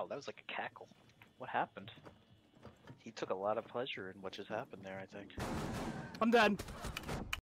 Wow, that was like a cackle. What happened? He took a lot of pleasure in what just happened there, I think. I'm dead.